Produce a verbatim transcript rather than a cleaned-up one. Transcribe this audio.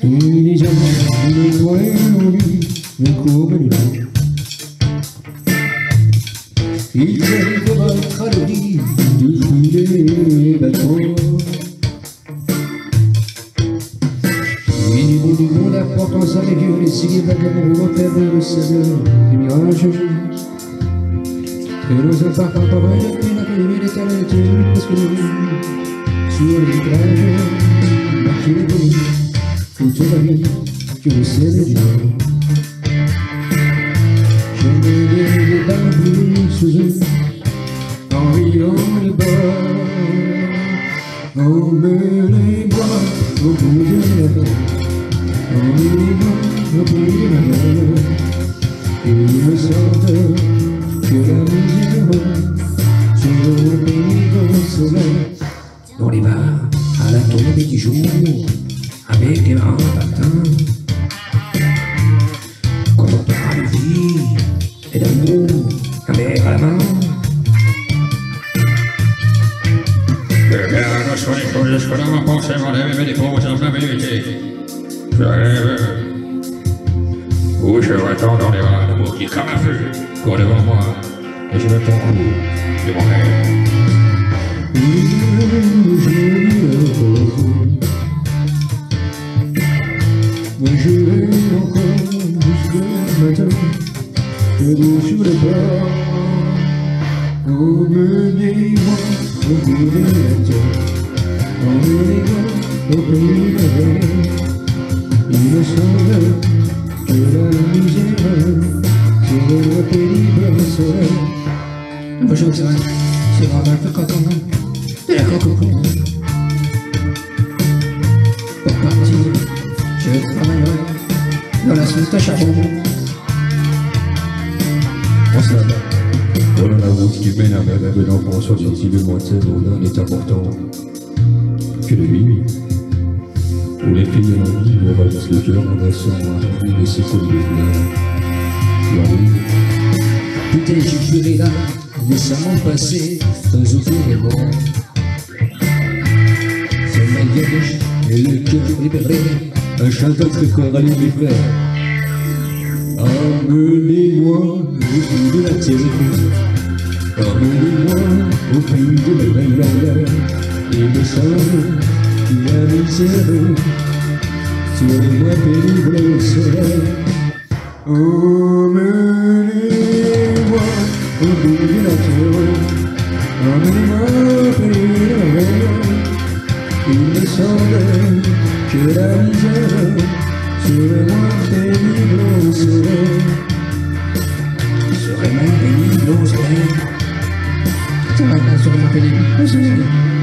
Et les amants, les poings en lui, le courbe du lac. Ils arrivent à battre à l'orille de fouler les bateaux. Il est beau du monde apportant ça les vieux, les cigales vagabonds au terre de sable, des mirages. Et nos enfants quand on va depuis la nuit des calentules, parce que nous, sur les vitrages, marqués les bruits, toute la vie, que le ciel est dur. J'aimerais les bambous sous eux, en riant les bords, emmenez-moi au bout de la mer, emmenez-moi au bout de la mer. Il me semble que la misère sur le pays de soleil, dans les bars, à la tombée du jour, avec des marins patins. Quand on parle de vie et d'amour, un verre à la main. Regarde sur les choses jusque dans ma pensée, mon aimé me dépose dans la vérité. Je rêve où je retends dans les bras l'amour qui crame un feu, court devant moi, et je me prends au bout de mon rêve. Moi je vais encore jusqu'au matin, debout sur le bord. Emmenez-moi au bout de la terre, emmenez-moi au pays de rêve. Il me semble que la misère sur le pénible soleil. Bonjour, c'est vrai, c'est vraiment un peu content de la coco. Pour partir, je travaillerai dans la suite à charbon. On se lave. Voilà la route qui mène à mes rêves d'enfant sur des îles lointaines où l'un n'est important que de lui. Où les filles en envie nous ravissent le cœur en dansant à envie de ses colliers noirs. Tout est jugé là, décemment passé, aux autour des bords. C'est ma gauche et le cœur libéré, un chanteur très fort à mes frères. Emmenez-moi au bout de la terre, emmenez-moi au pays de la mer. Il me semble qu'il y a la misère sur les mois pénibles au soleil. Emmenez-moi au bout de la terre, emmenez-moi au pays de la mer. Il me semble que la misère sur les mois pénibles au soleil serait même pénible au soleil. C'est vrai, serait même pénible au soleil.